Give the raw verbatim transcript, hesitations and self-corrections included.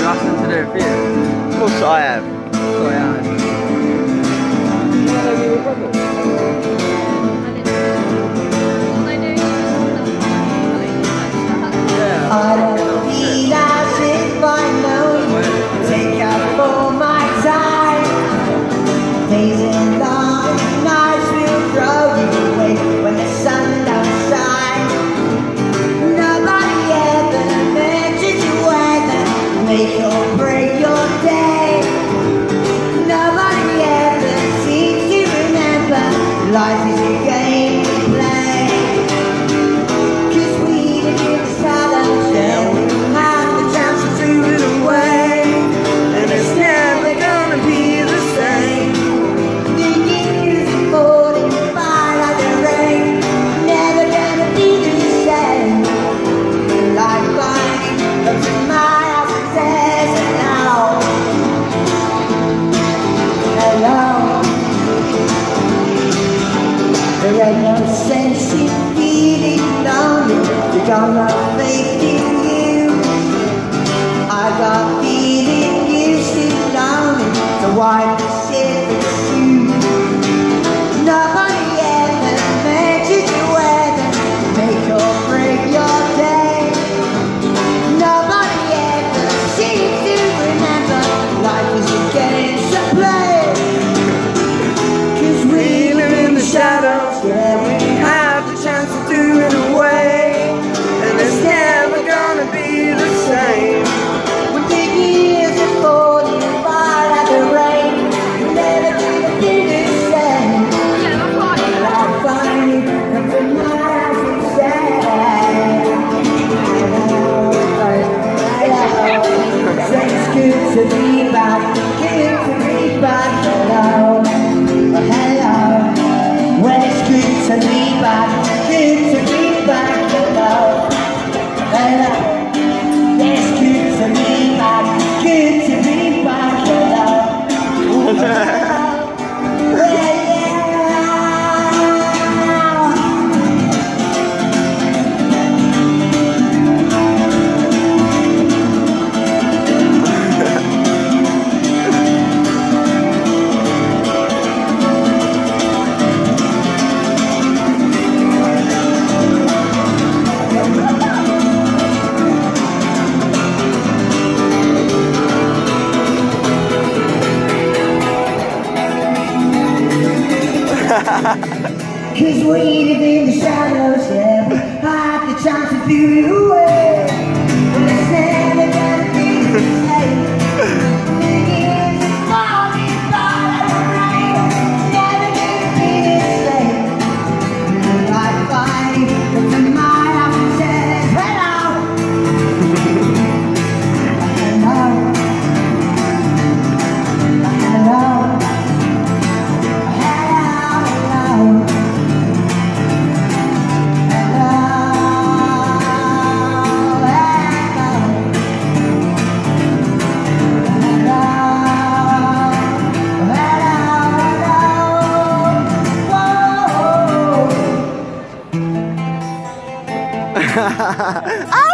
asked them to do it for you? Of course I have. Oh yeah. I don't feel as if I know you. Take up all my time. Days and long nights will throw you away when the sun don't shine. Nobody ever mentions your weather, make or break your day. Nobody ever seems to remember life is a game we play. 'Cause we live in the shadows, yeah, we have the chance to throw it away, and it's never gonna be the same. The years are falling by like the rain, never gonna be the same. Like mine comes to my house and says hello, hello. There ain't no sense in feeling lonely, you got no faith in you. I got feeling used to lonely, so why the shit with you? Nobody ever mentions your weather, make or break your day. Nobody ever seems to remember life is a game to play. 'Cause we live in the shadows, yeah, we have the chance to do it away, and it's never gonna be the same. When the years are falling by like the rain, you're never gonna be the same. Like finding comes to my house and says hello, hello. Say it's good to be back, good to be back, hello, hello. When it's good to be back, good to be back, hello, hello. It's good to be back, good to be back, hello, hello. Cause we live in the shadows, yeah, we have the chance to do it away, but it's never gonna be the same. The years are falling by like the rain, never gonna be the same. Like fire comes to my house and says hello, hello, hello. Ah!